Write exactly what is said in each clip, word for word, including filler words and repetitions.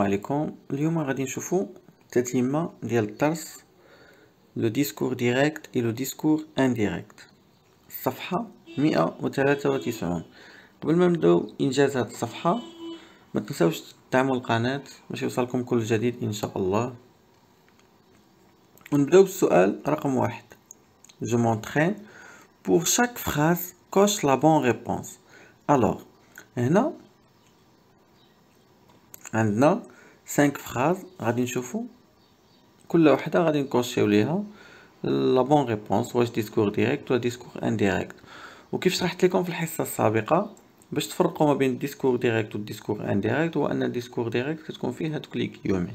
عليكم. اليوم غادي نشوفو التتمة ديال الدرس لو ديسكور ديريكت اي لو ديسكور انديريكت، الصفحة مئة وثلاثة وتسعين. قبل ما نبداو انجاز هاد الصفحة ما تنساوش تدعموا القناة باش يوصلكم كل جديد ان شاء الله. ونبداو بالسؤال رقم واحد. Je m'entraîne pour chaque phrase coche la bonne réponse. Alors هنا عندنا cinq phrases غادي نشوفو كل وحده غادي نكوشيو ليها لا بون ريبونس، واش ديسكور ديريكت ولا ديسكور انديريكت. وكيف شرحت لكم في الحصه السابقه باش تفرقوا ما بين الديسكور ديريكت والديسكور انديريكت هو ان الديسكور ديريكت كتكون فيه هادوك لي كيومي.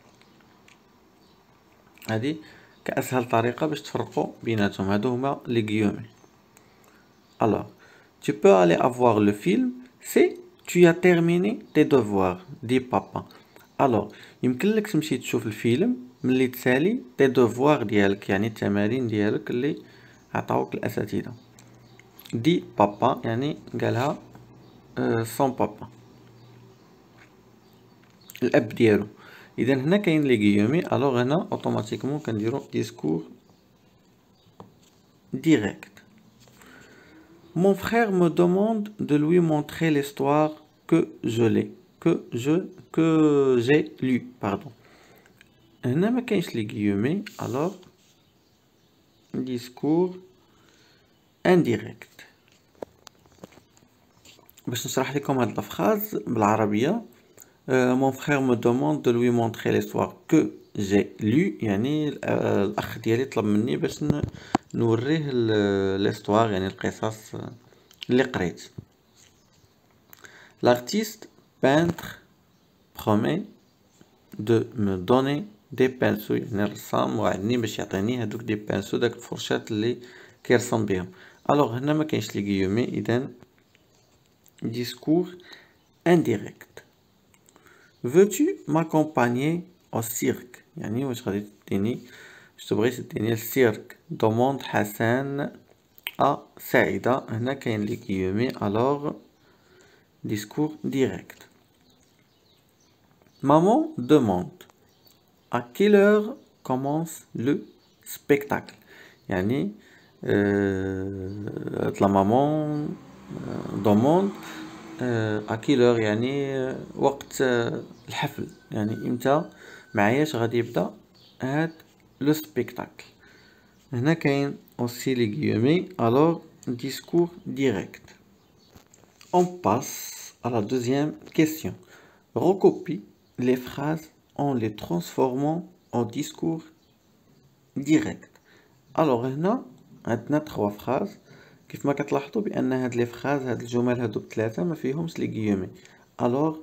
هادي كاسهل طريقه باش تفرقوا بيناتهم، هادو هما لي كيومي. Alors, tu peux aller avoir le film si tu as terminé tes devoirs, dit papa. Alors, يمكن لك تمشي تشوف الفيلم ملي تسالي تي دوفوار ديالك، يعني التمارين ديالك اللي عطاوك الاساتذه. دي بابا يعني قالها سون بابا، الاب ديالو. اذا هنا كاين لي غيومي، الوغ هنا اوتوماتيكمون كنديرو ديسكور ديريكت. Mon frère me demande de lui montrer l'histoire que je l'ai, que je, que j'ai lu, pardon. هنا ما كاينش لي غيومي، alors discours indirect. باش نشرح لكم هاد الفراز بالعربية. euh, Mon frère me demande de lui montrer l'histoire que j'ai lu، يعني الأخ ديالي طلب مني باش نوريه l'histoire، يعني القصص اللي قريت. L'artiste peintre promet de me donner des pinceaux، يعني الرسام وعدني باش يعطيني هادوك دي بانسو، داك الفرشات اللي كيرسم بهم. الوغ هنا ما كاينش لي غيومي، اذا discours indirect. Veux-tu m'accompagner au cirque؟ يعني واش غادي تديني واش تبغي تديني السيرك. demande حسن à سعيدة، هنا كاين لي غيومي، alors discours direct. Maman demande à quelle heure commence le spectacle، يعني euh, la maman demande à quelle heure، يعني وقت الحفل، يعني امتى معاياش غادي يبدا هاد لو سبيكتاكل. هنا كاين اوسي لي غيومي، alors discours direct. On passe à la deuxième question. Recopie les phrases en les transformant en discours direct. Alors هنا عندنا trois phrases. كيف ما كتلاحظوا بان هاد لي فراز هاد الجمل هادو بثلاثه ما فيهمش لي غيومي، الوغ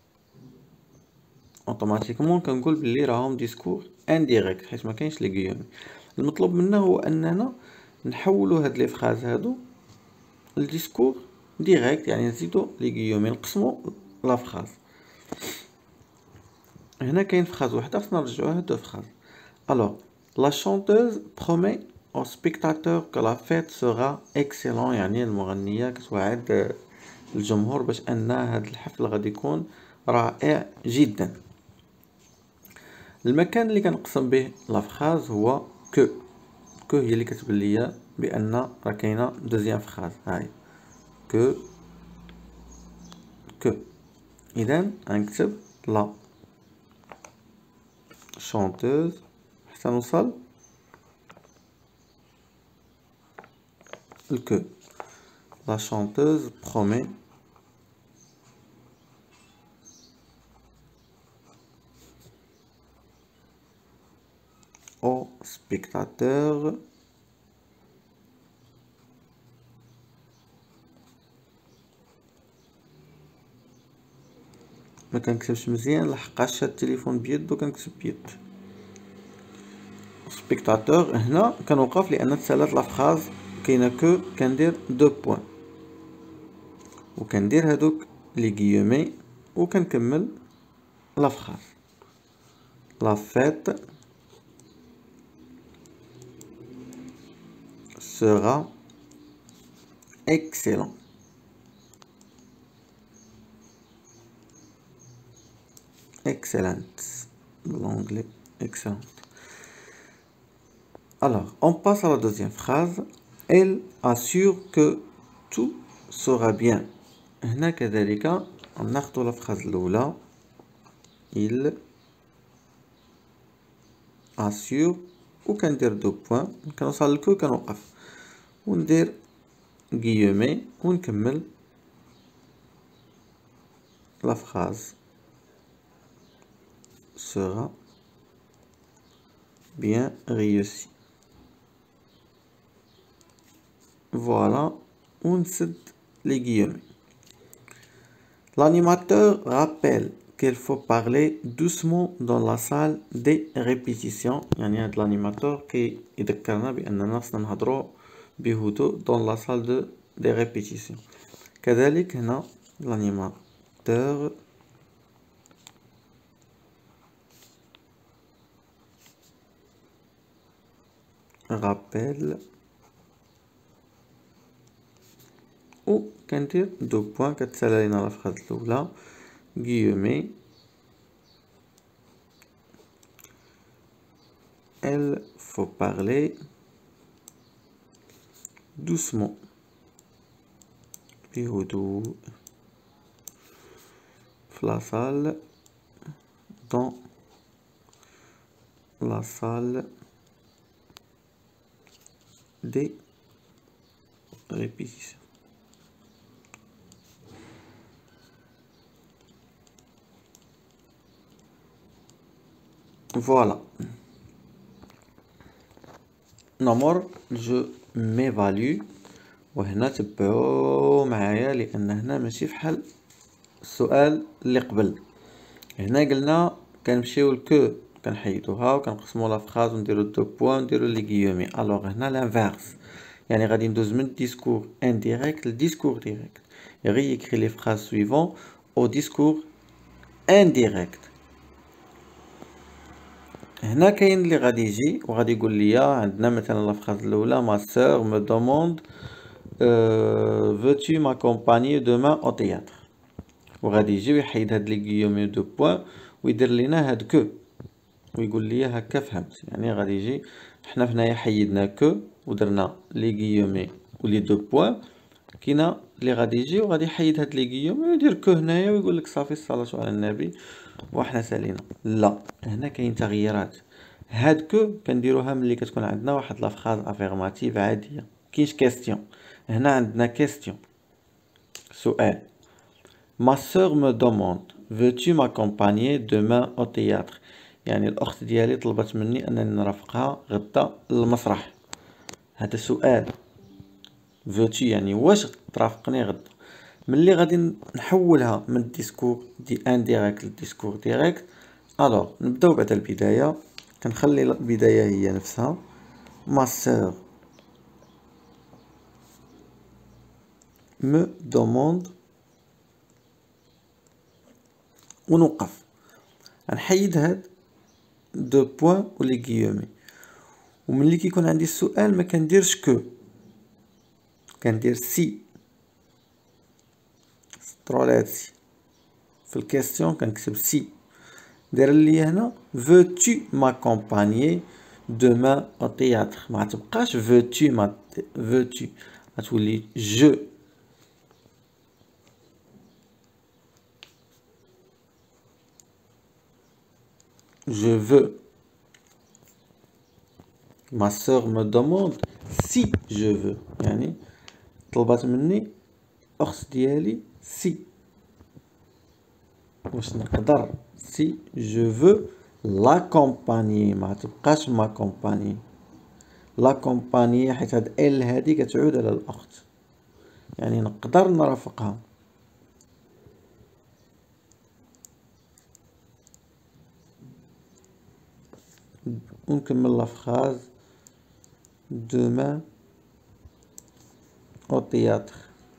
اوتوماتيكمون كنقول بلي راهم ديسكور انديريكت حيت ما كاينش لي غيومي. المطلوب منا هو اننا نحولوا هاد لي فراز هادو لديسكور ديريكت، يعني نزيدو لي غيومي، نقسمو لا فراز. هنا كاين فراز وحده خصنا نرجعوها دو فراز. الوغ لا شونتوز برومي au spectateur que la fête sera excellent، يعني المغنية كتوعد الجمهور باش ان هذا الحفل غادي يكون رائع جدا. المكان اللي كنقسم به لا فراز هو كو. كو هي اللي كتبان ليا بان راه كاينه دوزيام فراز، هاي كو كو. اذا غنكتب لا شونتوز حتى نوصل que la chanteuse promet aux spectateurs ما كنكتبش مزيان لحقاش هاد التليفون بيدو كنكتب بيد. سبيكتاتور هنا كنوقف لان تسالات لا فراز كاينه كو، كندير دو بوين وكندير هادوك لي غيومي وكنكمل لا فراز. لا فيت سورا اكسيلون. excellent. L'anglais excellent. Alors, on passe à la deuxième phrase. Elle assure que tout sera bien. هنا كذلك ناخذ la phrase الأولى. Il assure وكندير دو بوان كنوصل للكو كنوقف وندير guillemets ونكمل la phrase sera bien réussie. Voilà, on cite les guillemets. L'animateur rappelle qu'il faut parler doucement dans la salle des répétitions. يعني هاد l'animateur كيذكرنا بأننا خصنا نهضرو بهدوء dans la salle de des répétitions. كذلك هنا l'animateur rappelle و كندير دو بوان كتسالى لينا لا فراز الاولى guillemets. Il faut parler doucement بهدوء في la salle dans la salle des répétitions. Voilà. نمر je m'évalue وهنا تبعو معايا لأن هنا ماشي فحال السؤال اللي قبل. هنا قلنا كنمشيو لكو كنحيدوها وكنقسمو لا فراز ونديرو دو بوان ونديرو لي غيومي. الوغ هنا لانفيرس يعني غادي ندوز من الديسكور انديريكت للديسكور ديريكت. غي يكري لي فراز سويفون او ديسكور انديريكت. هنا كاين اللي غادي يجي وغادي يقول لي عندنا مثلا لا فراز الاولى ما سور مو دوموند veux-tu m'accompagner demain au théâtre وغادي يجي ويحيد هاد لي غيومي دو بوين ويدير لينا هاد كو ويقول لي هكا فهمت. يعني غادي يجي حنا هنايا حيدنا كو ودرنا لي غيومي ولي دو بوين. كاينه اللي غادي يجي وغادي يحيد هاد لي غيومي ويدير كو هنايا ويقول لك صافي الصلاه على النبي وحنا سالينا. لا هنا كاين تغييرات. هاد كو كنديروها ملي كتكون عندنا واحد لا فراز افيرماتيف عاديه كاينش كيستيون. هنا عندنا كيستيون سؤال. ما سور مو دوموند veux-tu m'accompagner demain au théâtre يعني الاخت ديالي طلبت مني انني نرافقها غدا للمسرح. هذا سؤال. veux-tu يعني واش ترافقني غدا. ملي غادي نحولها من الديسكور دي انديريكت للديسكور ديريكت. الوغ نبداو بعد البدايه. كنخلي البدايه هي نفسها ما سور me demande ونوقف. غنحيد هاد دو بوين و لي غيومي وملي كيكون عندي السؤال ما كنديرش كو كندير سي سطرولات سي. في الكيستيون كنكتب سي. داير لي هنا veux-tu m'accompagner demain au théâtre ما تبقاش veux-tu ما veux-tu غتولي je. Je veux. Ma sœur me demande si je veux. يعني طلبت مني أخت ديالي si واش نقدر si je veux l'accompagner ما تبقاش m'accompagner. l'accompagner حيت هاد ال هادي كتعود على الأخت يعني نقدر نرافقها. ونكمل لا فراز demain au théâtre.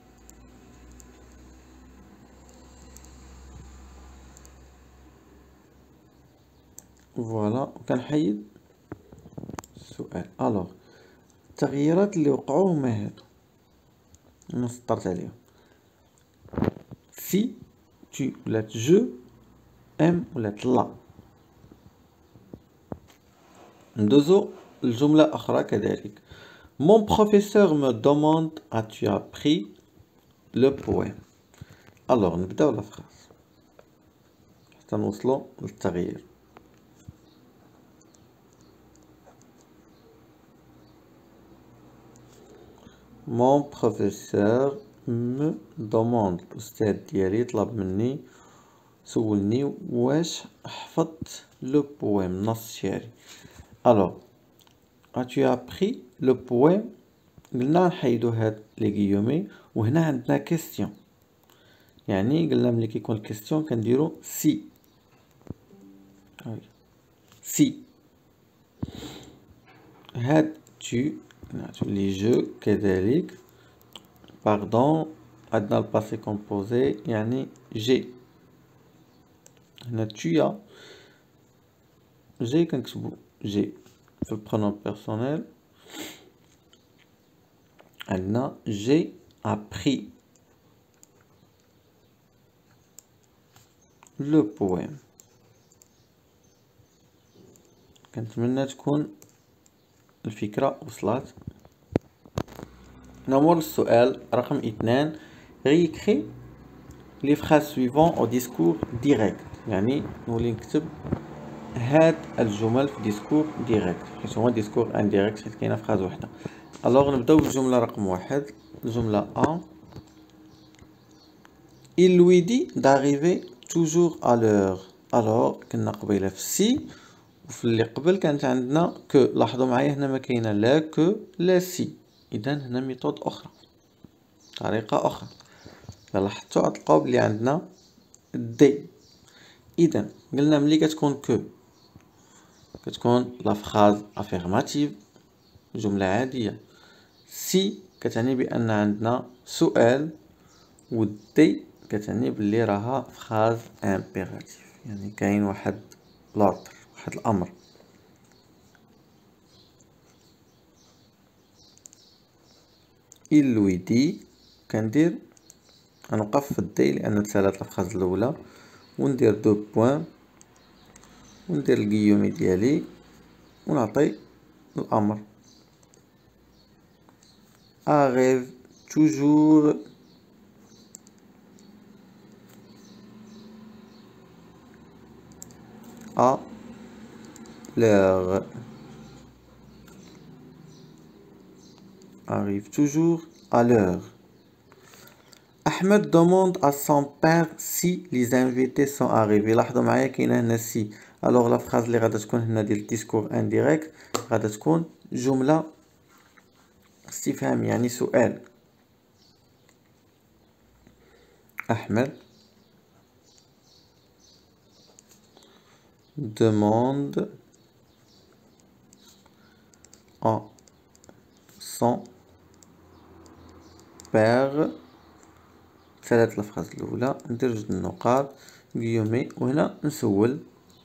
فوالا وكنحيد السؤال. الوغ التغييرات اللي وقعوا هما هادو انا سطرت عليهم. سي tu ولات جو ام ولا تلا. ندوزو الجملة أخرى كذلك. Mon professeur me demande as-tu appris le poème. Alors نبداو لا فراس حتى نوصلو للتغيير. Mon professeur me demande الأستاذ ديالي طلب مني سولني واش حفظت لو بويم نص شعري. alors as-tu appris le poème قلنا نحيدو هاد لي غيومي وهنا عندنا كيستيون يعني قلنا ملي كيكون الكيستيون كنديرو سي سي هاد tu لي جو كذلك باردون عندنا الباسي كومبوزي يعني جي هنا تشويا جي كنكتبو جي في البرونون بيرسونيل عندنا جي ابري لو بويم. كنتمنى تكون الفكرة وصلت. نمر للسؤال رقم اثنان. ريكري لي فراز سويفون او ديسكور ديريكت يعني نولي نكتب هاد الجمل في ديسكور ديريكت حيت هو ديسكور انديريكت حيت كاينه فراز وحده. الوغ نبداو بالجمله رقم واحد. الجمله ا il lui dit d'arriver toujours à l'heure. الوغ كنا قبيله في سي وفي اللي قبل كانت عندنا كو. لاحظوا معايا هنا ما كاينه لا كو لا سي، اذا هنا ميثود اخرى طريقه اخرى. لاحظتوا غتلقاو بلي عندنا دي. اذا قلنا ملي كتكون كو كتكون لا فراز افيرماتيف جمله عاديه. سي كتعني بان عندنا سؤال ودي كتعني بلي راها فراز امبيراتيف يعني كاين واحد لوردر واحد الامر. il lui dit كندير غنوقف في الدي لان تسالات الفراز الاولى وندير دو بوين وندير الكيومي ديالي ونعطي الامر arrive toujours à l'heure. arrive toujours à l'heure. Ahmed demande à son père si les invités sont arrivés. لاحظوا معايا كاينه هنا سي. الوغ لا فراز اللي غادا تكون هنا ديال الديسكور انديريكت غادا تكون جمله استفهام يعني سؤال. Ahmed demande à son père ثلاث الفراز الاولى ندير جوج النقاط غيومي وهنا نسول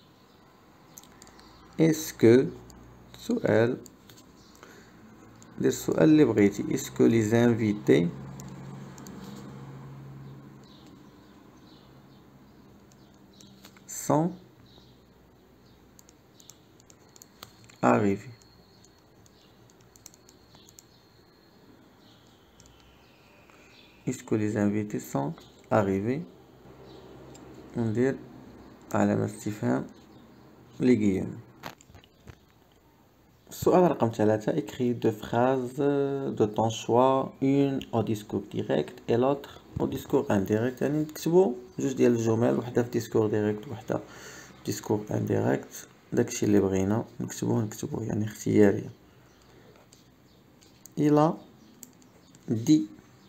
اسكو سؤال دير السؤال اللي بغيتي اسكو لي زانفيتي sont arrivés. Est-ce que les invités sont arrivés? ندير علامة استفهام لي غيوم. السؤال رقم ثلاثة. écris deux phrases de ton choix, une au discours direct et l'autre au discours indirect. يعني نكتبو جوج ديال الجمل وحدة في discours direct وحدة في discours indirect داكشي اللي بغينا نكتبوه نكتبوه يعني اختيارية. il a dit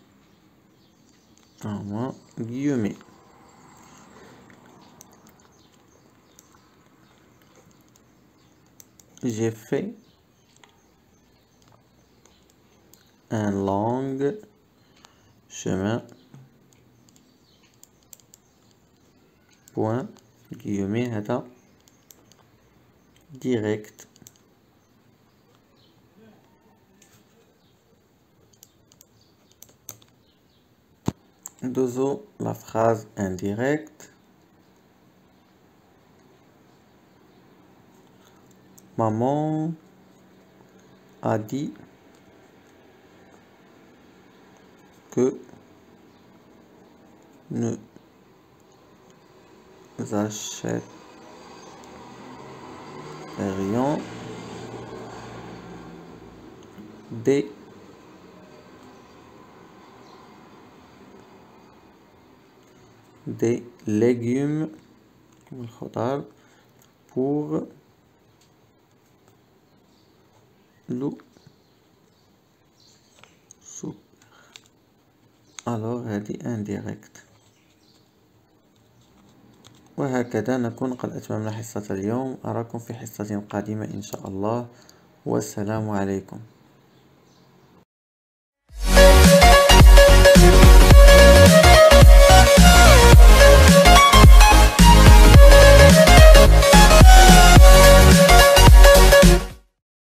ah moi guillemets j'ai fait un long chemin point guillemets هذا direct ندوزو la phrase indirecte. maman a dit que nous achèterions des des légumes والخضار pour le souper. alors هذه indirect. وهكذا نكون قد أتممنا حصة اليوم. أراكم في حصة قادمة إن شاء الله، والسلام عليكم.